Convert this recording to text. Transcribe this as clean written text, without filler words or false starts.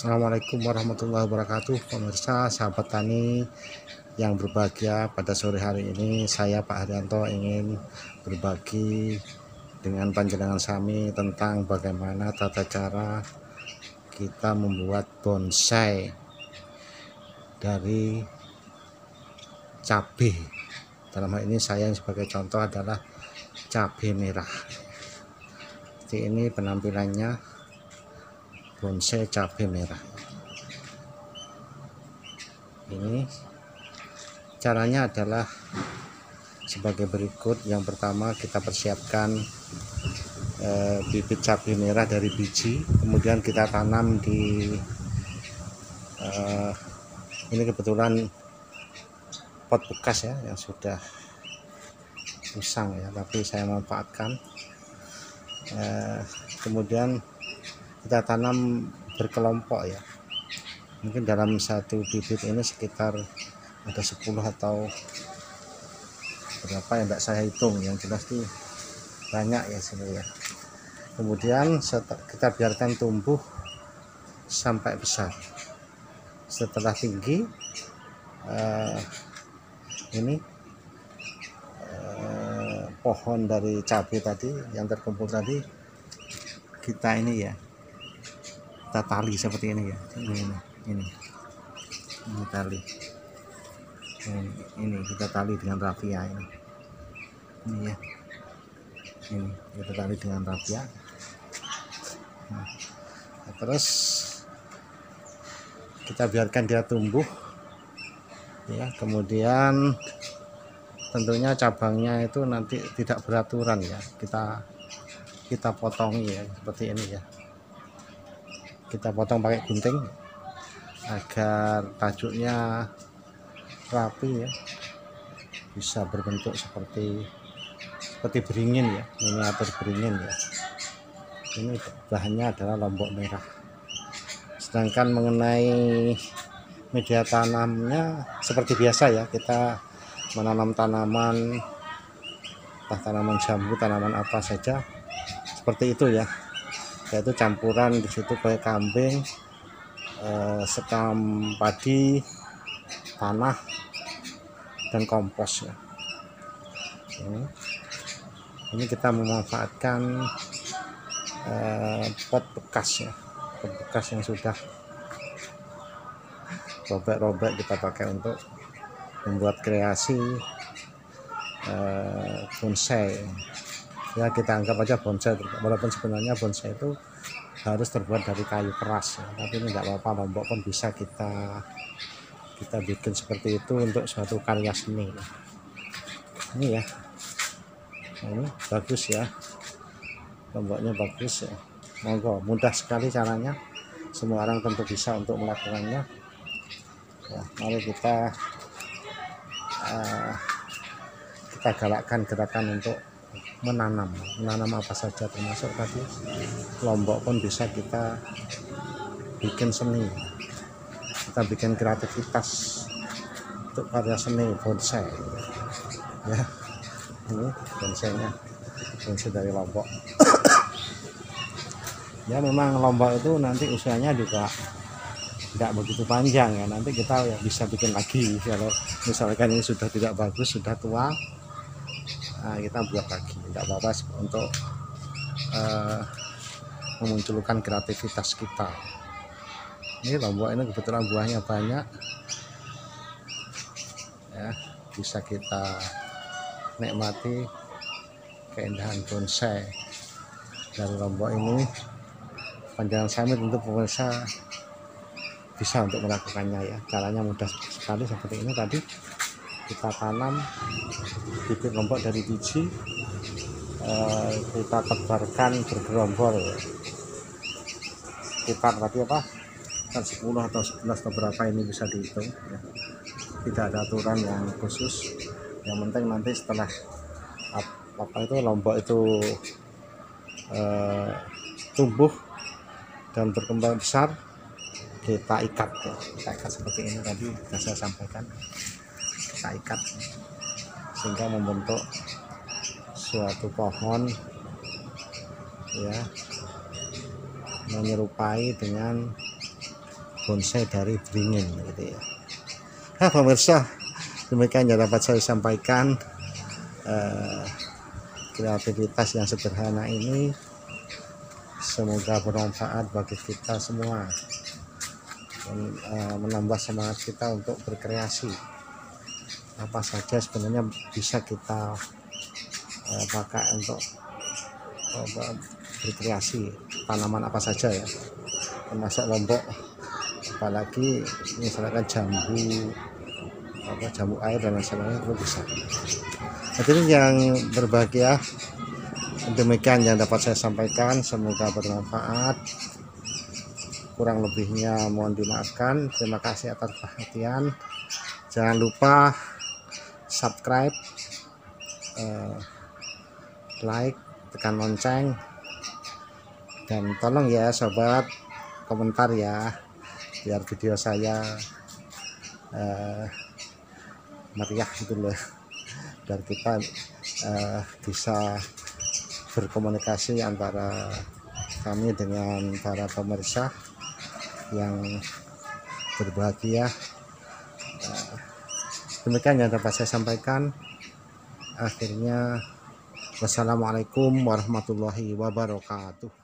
Assalamualaikum warahmatullahi wabarakatuh, pemirsa, sahabat tani yang berbahagia. Pada sore hari ini saya Pak Haryanto ingin berbagi dengan panjenengan sami tentang bagaimana tata cara kita membuat bonsai dari cabai. Dalam hal ini saya sebagai contoh adalah cabai merah. Seperti ini penampilannya, bonsai cabai merah. Ini caranya adalah sebagai berikut. Yang pertama, kita persiapkan bibit cabai merah dari biji, kemudian kita tanam di ini kebetulan pot bekas ya, yang sudah usang ya, tapi saya manfaatkan. Kemudian kita tanam berkelompok ya, mungkin dalam satu bibit ini sekitar ada 10 atau berapa ya, tidak saya hitung, yang jelas sih banyak ya sini ya. Kemudian kita biarkan tumbuh sampai besar. Setelah tinggi, ini pohon dari cabai tadi yang terkumpul tadi, kita ini ya, kita tali seperti ini ya, ini tali, ini kita tali dengan rafia ini ya, ini kita tali dengan rafia. Nah, terus kita biarkan dia tumbuh ya. Kemudian tentunya cabangnya itu nanti tidak beraturan ya, kita potongi ya, seperti ini ya. Kita potong pakai gunting agar tajuknya rapi ya, bisa berbentuk seperti beringin ya, miniatur beringin ya. Ini bahannya adalah lombok merah. Sedangkan mengenai media tanamnya seperti biasa ya, kita menanam tanaman, entah tanaman jambu, tanaman apa saja seperti itu ya, yaitu campuran di situ kayak kambing, sekam padi, tanah, dan kompos ya. Ini kita memanfaatkan pot bekas ya, pot bekas yang sudah robek-robek, kita pakai untuk membuat kreasi bonsai ya. Kita anggap aja bonsai, walaupun sebenarnya bonsai itu harus terbuat dari kayu keras ya, tapi ini enggak apa-apa, lombok pun bisa kita bikin seperti itu untuk suatu karya seni. Ini ya, ini bagus ya, lomboknya bagus ya. Monggo, mudah sekali caranya, semua orang tentu bisa untuk melakukannya ya. Mari kita galakkan gerakan untuk menanam apa saja, termasuk tadi lombok pun bisa kita bikin seni, kita bikin kreativitas untuk karya seni bonsai ya. Ini bonsainya, bonsai dari lombok ya. Memang lombok itu nanti usianya juga tidak begitu panjang ya, nanti kita ya bisa bikin lagi kalau misalkan ini sudah tidak bagus, sudah tua. Nah, kita buat lagi, tidak apa-apa, untuk memunculkan kreativitas kita. Ini lombok ini kebetulan buahnya banyak ya, bisa kita nikmati keindahan bonsai dari lombok ini. Panjangan sami tentu pemirsa bisa untuk melakukannya ya. Caranya mudah sekali, seperti ini tadi. Kita tanam bibit lombok dari biji, kita tebarkan bergerombol sekitar tadi apa, kan 10 atau 11 atau berapa, ini bisa dihitung ya. Tidak ada aturan yang khusus, yang penting nanti setelah apa itu lombok itu tumbuh dan berkembang besar, kita ikat ya. Kita ikat seperti ini tadi sudah saya sampaikan, kita ikat sehingga membentuk suatu pohon ya, menyerupai dengan bonsai dari beringin gitu ya. Nah pemirsa, demikian yang dapat saya sampaikan. Kreativitas yang sederhana ini semoga bermanfaat bagi kita semua dan menambah semangat kita untuk berkreasi. Apa saja sebenarnya bisa kita pakai untuk berkreasi, tanaman apa saja ya, termasuk lombok, apalagi misalkan jambu air dan lain sebagainya itu bisa. Hadirin yang berbahagia, demikian yang dapat saya sampaikan, semoga bermanfaat. Kurang lebihnya mohon dimaafkan. Terima kasih atas perhatian. Jangan lupa subscribe, like, tekan lonceng, dan tolong ya sobat komentar ya, biar video saya meriah gitu loh, biar kita bisa berkomunikasi antara kami dengan para pemirsa yang berbahagia. Demikian yang dapat saya sampaikan. Akhirnya, wassalamualaikum warahmatullahi wabarakatuh.